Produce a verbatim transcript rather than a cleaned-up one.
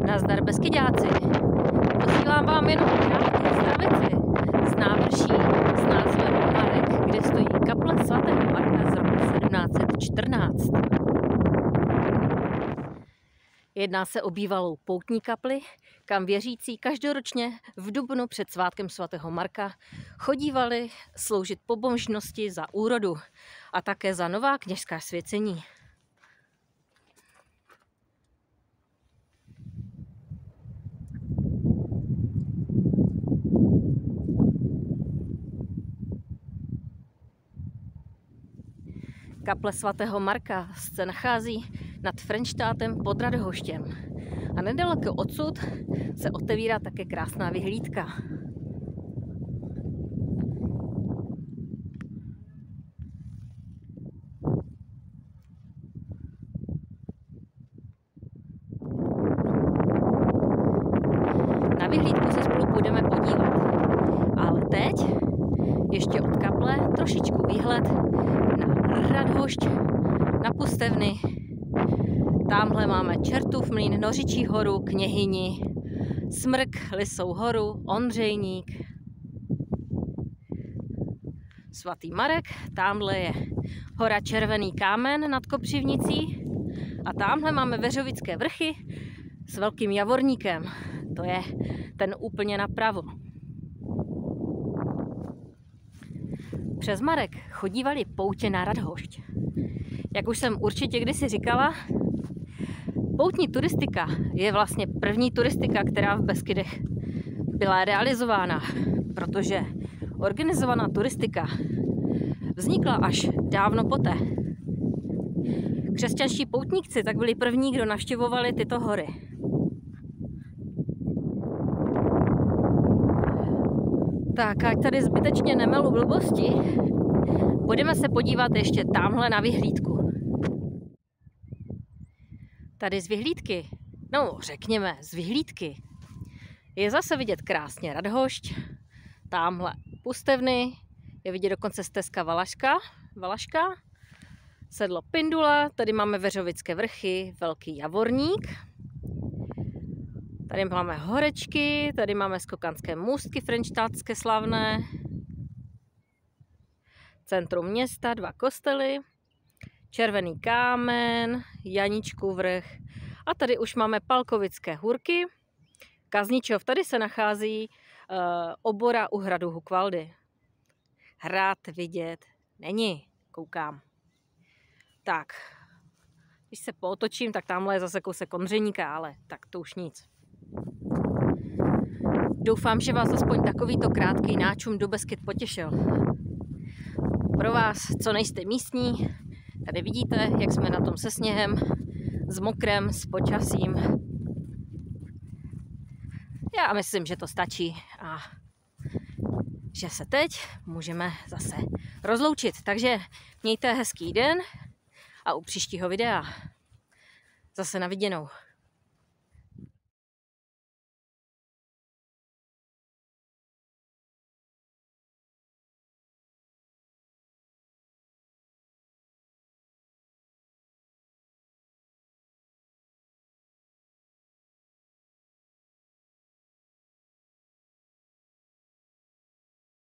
Nazdar Beskiďáci. Posílám vám jenom krátkou zdravici z návrší s názvem Marek, kde stojí kaple svatého Marka z roku sedmnáct set čtrnáct. Jedná se o bývalou poutní kapli, kam věřící každoročně v dubnu před svátkem svatého Marka chodívali sloužit pobožnosti za úrodu a také za nová kněžská svěcení. Kaple svatého Marka se nachází nad Frenštátem pod Radhoštěm a nedaleko odsud se otevírá také krásná vyhlídka. Na vyhlídku se spolu půjdeme podívat, ale teď ještě od kaple trošičku výhled na Radhošť, na Pustevny. Tamhle máme Čertův mlýn, Nořičí horu, Kněhyni, Smrk, Lisou horu, Ondřejník, svatý Marek, tamhle je hora Červený kámen nad Kopřivnicí a tamhle máme Veřovické vrchy s velkým javorníkem. To je ten úplně napravo. Přes Marek chodívali poutě na Radhošť. Jak už jsem určitě kdysi říkala, poutní turistika je vlastně první turistika, která v Beskydech byla realizována, protože organizovaná turistika vznikla až dávno poté. Křesťanští poutníci tak byli první, kdo navštěvovali tyto hory. Tak, ať tady zbytečně nemelu blbosti, půjdeme se podívat ještě tamhle na vyhlídku. Tady z vyhlídky, no řekněme z vyhlídky, je zase vidět krásně Radhošť, tamhle Pustevny, je vidět dokonce stezka Valaška, Valaška, sedlo Pindula, tady máme Veřovické vrchy, velký javorník. Tady máme horečky, tady máme skokanské můstky frenštátské slavné, centrum města, dva kostely, Červený kámen, Janičkův vrch a tady už máme Palkovické hůrky, Kazničov, tady se nachází uh, obora u hradu Hukvaldy. Hrad vidět není, koukám. Tak, když se pootočím, tak tamhle je zase kousek Ondřejníka, ale tak to už nic. Doufám, že vás aspoň takovýto krátký náčum do Beskyd potěšil. Pro vás, co nejste místní, tady vidíte, jak jsme na tom se sněhem, s mokrem, s počasím. Já myslím, že to stačí a že se teď můžeme zase rozloučit. Takže mějte hezký den a u příštího videa zase na viděnou.